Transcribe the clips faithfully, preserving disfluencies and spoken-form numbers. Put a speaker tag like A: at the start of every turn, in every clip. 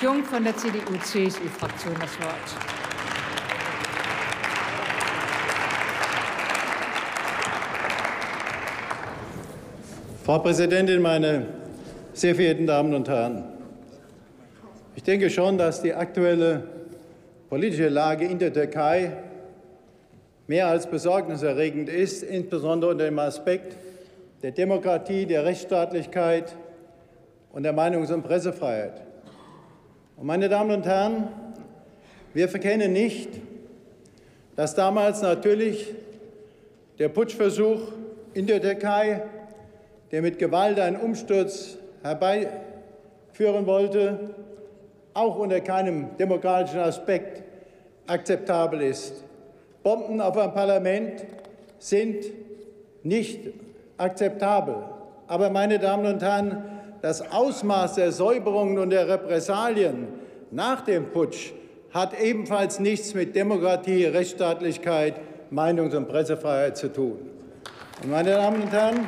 A: Jung von der C D U C S U-Fraktion das Wort.
B: Frau Präsidentin, meine sehr verehrten Damen und Herren! Ich denke schon, dass die aktuelle politische Lage in der Türkei mehr als besorgniserregend ist, insbesondere unter dem Aspekt der Demokratie, der Rechtsstaatlichkeit und der Meinungs- und Pressefreiheit. Und meine Damen und Herren, wir verkennen nicht, dass damals natürlich der Putschversuch in der Türkei, der mit Gewalt einen Umsturz herbeiführen wollte, auch unter keinem demokratischen Aspekt akzeptabel ist. Bomben auf ein Parlament sind nicht akzeptabel. Aber, meine Damen und Herren, das Ausmaß der Säuberungen und der Repressalien nach dem Putsch hat ebenfalls nichts mit Demokratie, Rechtsstaatlichkeit, Meinungs- und Pressefreiheit zu tun. Und, meine Damen und Herren,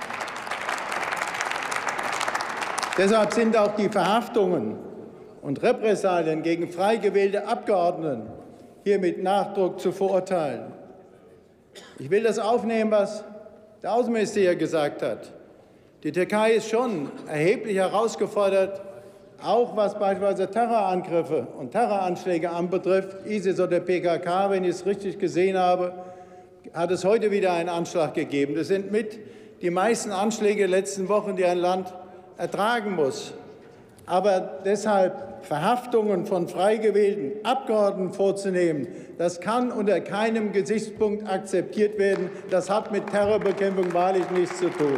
B: deshalb sind auch die Verhaftungen und Repressalien gegen frei gewählte Abgeordnete hier mit Nachdruck zu verurteilen. Ich will das aufnehmen, was der Außenminister hier gesagt hat. Die Türkei ist schon erheblich herausgefordert, auch was beispielsweise Terrorangriffe und Terroranschläge anbetrifft. ISIS oder P K K, wenn ich es richtig gesehen habe, hat es heute wieder einen Anschlag gegeben. Das sind mit die meisten Anschläge der letzten Wochen, die ein Land ertragen muss. Aber deshalb Verhaftungen von frei gewählten Abgeordneten vorzunehmen, das kann unter keinem Gesichtspunkt akzeptiert werden. Das hat mit Terrorbekämpfung wahrlich nichts zu tun.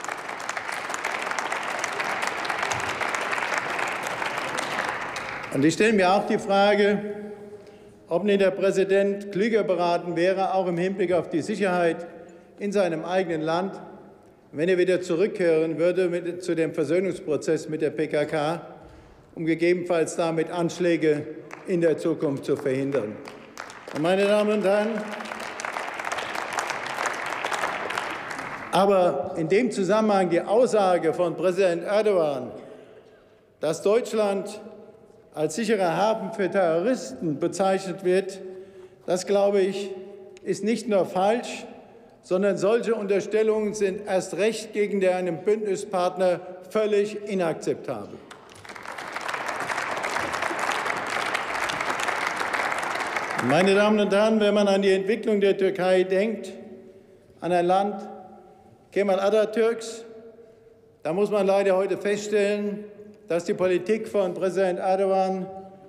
B: Und ich stelle mir auch die Frage, ob nicht der Präsident klüger beraten wäre, auch im Hinblick auf die Sicherheit in seinem eigenen Land, wenn er wieder zurückkehren würde mit, zu dem Versöhnungsprozess mit der P K K, um gegebenenfalls damit Anschläge in der Zukunft zu verhindern. Und, meine Damen und Herren, aber in dem Zusammenhang die Aussage von Präsident Erdogan, dass Deutschland als sicherer Hafen für Terroristen bezeichnet wird, das, glaube ich, ist nicht nur falsch, sondern solche Unterstellungen sind erst recht gegen einen Bündnispartner völlig inakzeptabel. Meine Damen und Herren, wenn man an die Entwicklung der Türkei denkt, an ein Land Kemal Atatürks, da muss man leider heute feststellen, dass die Politik von Präsident Erdogan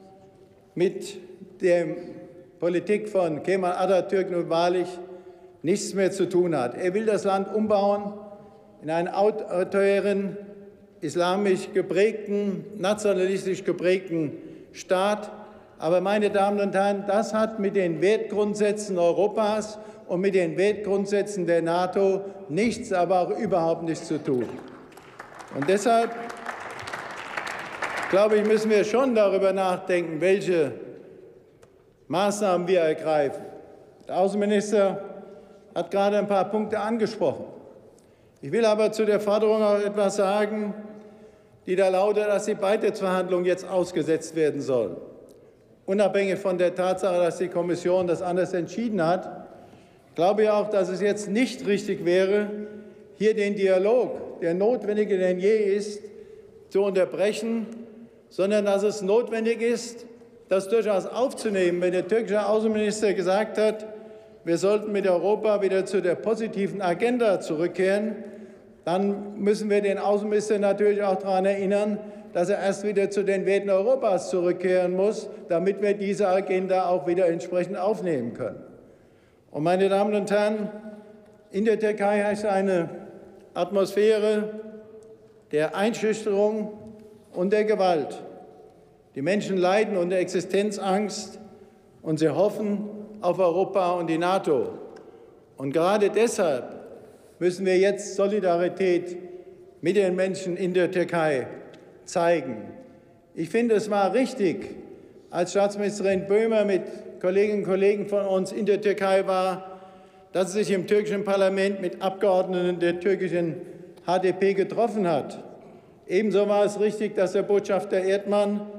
B: mit der Politik von Kemal Atatürk nun wahrlich nichts mehr zu tun hat. Er will das Land umbauen in einen autoritären, islamisch geprägten, nationalistisch geprägten Staat. Aber, meine Damen und Herren, das hat mit den Wertgrundsätzen Europas und mit den Wertgrundsätzen der NATO nichts, aber auch überhaupt nichts zu tun. Und deshalb, glaube ich, müssen wir schon darüber nachdenken, welche Maßnahmen wir ergreifen. Der Außenminister hat gerade ein paar Punkte angesprochen. Ich will aber zu der Forderung auch etwas sagen, die da lautet, dass die Beitrittsverhandlungen jetzt ausgesetzt werden sollen. Unabhängig von der Tatsache, dass die Kommission das anders entschieden hat, glaube ich auch, dass es jetzt nicht richtig wäre, hier den Dialog, der notwendiger denn je ist, zu unterbrechen, sondern dass es notwendig ist, das durchaus aufzunehmen. Wenn der türkische Außenminister gesagt hat, wir sollten mit Europa wieder zu der positiven Agenda zurückkehren, dann müssen wir den Außenminister natürlich auch daran erinnern, dass er erst wieder zu den Werten Europas zurückkehren muss, damit wir diese Agenda auch wieder entsprechend aufnehmen können. Und, meine Damen und Herren, in der Türkei herrscht eine Atmosphäre der Einschüchterung und der Gewalt. Die Menschen leiden unter Existenzangst und sie hoffen auf Europa und die NATO. Und gerade deshalb müssen wir jetzt Solidarität mit den Menschen in der Türkei zeigen. Ich finde, es war richtig, als Staatsministerin Böhmer mit Kolleginnen und Kollegen von uns in der Türkei war, dass sie sich im türkischen Parlament mit Abgeordneten der türkischen H D P getroffen hat. Ebenso war es richtig, dass der Botschafter Erdmann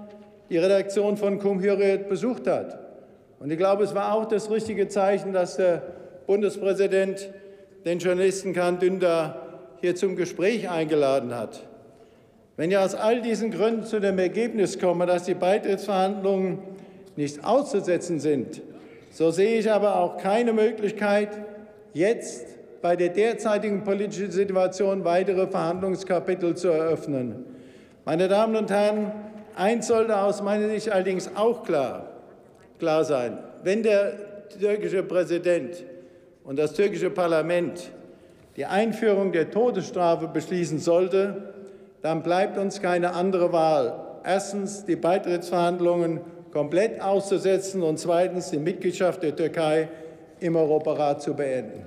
B: die Redaktion von Cumhuriyet besucht hat. Und ich glaube, es war auch das richtige Zeichen, dass der Bundespräsident den Journalisten Can Dündar hier zum Gespräch eingeladen hat. Wenn wir aus all diesen Gründen zu dem Ergebnis kommen, dass die Beitrittsverhandlungen nicht auszusetzen sind, so sehe ich aber auch keine Möglichkeit, jetzt bei der derzeitigen politischen Situation weitere Verhandlungskapitel zu eröffnen. Meine Damen und Herren, eins sollte aus meiner Sicht allerdings auch klar, klar sein. Wenn der türkische Präsident und das türkische Parlament die Einführung der Todesstrafe beschließen sollte, dann bleibt uns keine andere Wahl. Erstens, die Beitrittsverhandlungen komplett auszusetzen und zweitens, die Mitgliedschaft der Türkei im Europarat zu beenden.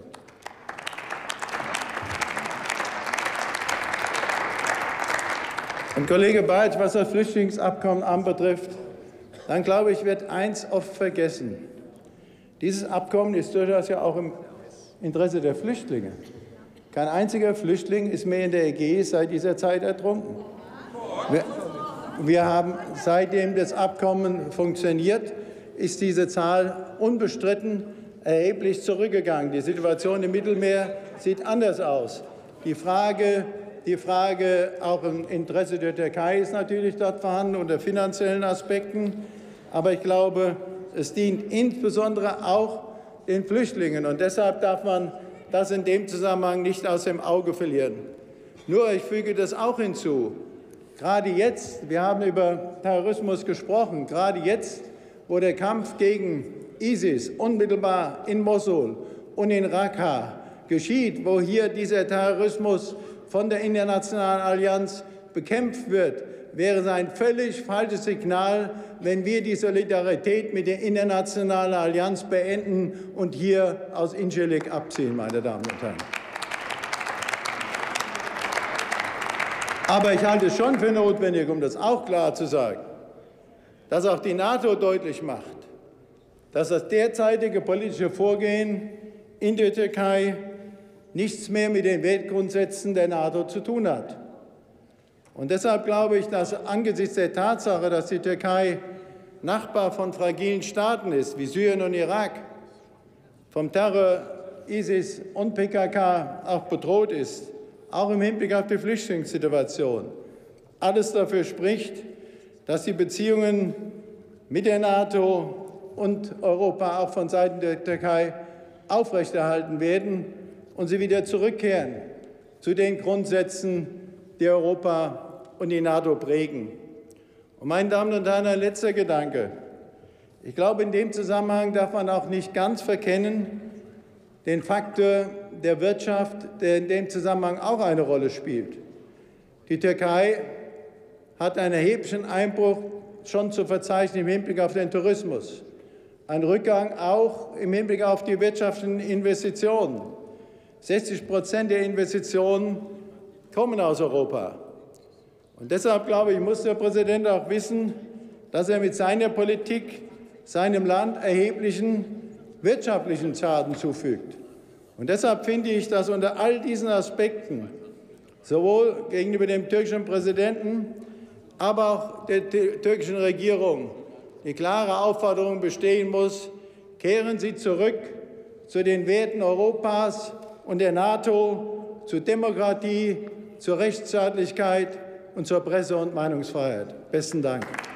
B: Und Kollege Bartsch, was das Flüchtlingsabkommen anbetrifft, dann glaube ich, wird eins oft vergessen. Dieses Abkommen ist durchaus ja auch im Interesse der Flüchtlinge. Kein einziger Flüchtling ist mehr in der Ägäis seit dieser Zeit ertrunken. Wir, wir haben, seitdem das Abkommen funktioniert, ist diese Zahl unbestritten erheblich zurückgegangen. Die Situation im Mittelmeer sieht anders aus. Die Frage, die Frage auch im Interesse der Türkei ist natürlich dort vorhanden unter finanziellen Aspekten. Aber ich glaube, es dient insbesondere auch den Flüchtlingen. Und deshalb darf man das in dem Zusammenhang nicht aus dem Auge verlieren. Nur, ich füge das auch hinzu, gerade jetzt, wir haben über Terrorismus gesprochen, gerade jetzt, wo der Kampf gegen ISIS unmittelbar in Mosul und in Raqqa geschieht, wo hier dieser Terrorismus von der internationalen Allianz bekämpft wird, wäre es ein völlig falsches Signal, wenn wir die Solidarität mit der internationalen Allianz beenden und hier aus Incirlik abziehen, meine Damen und Herren. Aber ich halte es schon für notwendig, um das auch klar zu sagen, dass auch die NATO deutlich macht, dass das derzeitige politische Vorgehen in der Türkei nichts mehr mit den Wertgrundsätzen der NATO zu tun hat. Und deshalb glaube ich, dass angesichts der Tatsache, dass die Türkei Nachbar von fragilen Staaten ist, wie Syrien und Irak, vom Terror ISIS und P K K auch bedroht ist, auch im Hinblick auf die Flüchtlingssituation, alles dafür spricht, dass die Beziehungen mit der NATO und Europa auch von Seiten der Türkei aufrechterhalten werden und sie wieder zurückkehren zu den Grundsätzen, die Europa und die NATO prägen. Und meine Damen und Herren, ein letzter Gedanke. Ich glaube, in dem Zusammenhang darf man auch nicht ganz verkennen den Faktor der Wirtschaft, der in dem Zusammenhang auch eine Rolle spielt. Die Türkei hat einen erheblichen Einbruch schon zu verzeichnen im Hinblick auf den Tourismus, ein Rückgang auch im Hinblick auf die wirtschaftlichen Investitionen. sechzig Prozent der Investitionen kommen aus Europa. Und deshalb, glaube ich, muss der Präsident auch wissen, dass er mit seiner Politik seinem Land erheblichen wirtschaftlichen Schaden zufügt. Und deshalb finde ich, dass unter all diesen Aspekten sowohl gegenüber dem türkischen Präsidenten, aber auch der türkischen Regierung die klare Aufforderung bestehen muss, kehren Sie zurück zu den Werten Europas und der NATO, zur Demokratie, zur Rechtsstaatlichkeit und zur Presse- und Meinungsfreiheit. Besten Dank.